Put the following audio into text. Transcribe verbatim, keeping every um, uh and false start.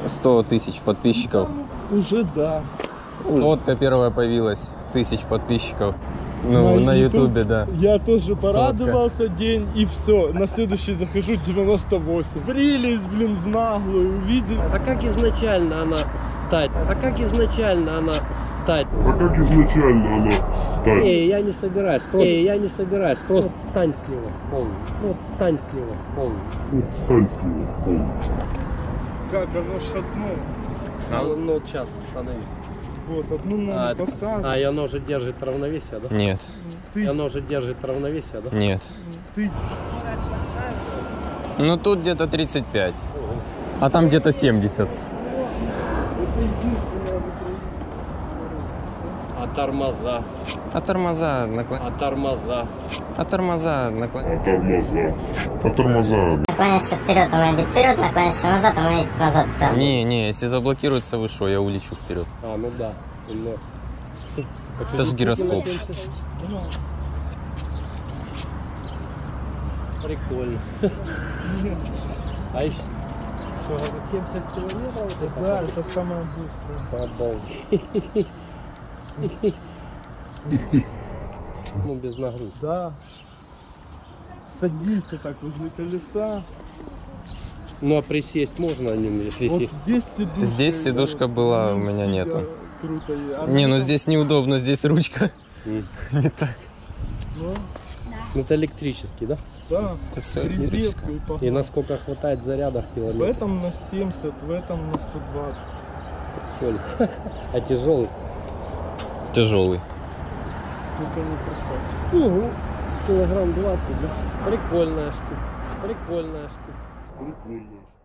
сто тысяч подписчиков. Уже да. Фотка первая появилась, тысяч подписчиков. Ну, на ютубе, да. Я тоже порадовался Сотка. День, и все. На следующий захожу девяносто восемь. Брились, блин, в наглую, увидели. Это как изначально она стать? Это как изначально она стать? Это как изначально она стать? Эй, я не собираюсь, просто... Эй, я не собираюсь, просто встань с него полностью. Вот встань с него полностью. Вот встань с него полностью. Как оно шатнуло. А, ну вот сейчас остановись. Вот, одну ногу А, поставил. а, и оно же держит равновесие, да? Нет. Ты, И оно же держит равновесие, да? Нет. ты Ну тут где-то тридцать пять. А там где-то семьдесят. А тормоза? А тормоза наклон... А тормоза? А тормоза наклон... А тормоза? А тормоза? Наклоняешься вперед, он идет вперед, наклоняешься назад, он идет назад. Да. Не, не, если заблокируется выше, я улечу вперед. А, ну да. Ну. Это же гироскоп. Прикольно. А еще что, это семьдесят километров? Это да, это самое быстрое. Обалдеть. Ну, без нагрузки. Да. Садимся так возле колеса. Ну, а присесть можно на нем, если Вот сесть? здесь сидушка. Здесь сидушка была, у меня нету. Круто. А Не, ну там- здесь неудобно, здесь ручка. Mm. Не так. Ну, Ну, это электрический, да? да. Это все Резервку электрическое. и погнали. И насколько хватает зарядов В километров? этом на семьдесят, в этом на сто двадцать. Прикольно. А тяжелый? Тяжелый. Только не красавчик. Угу. Килограмм двадцать, да? Прикольная штука. Прикольная штука. Прикольно.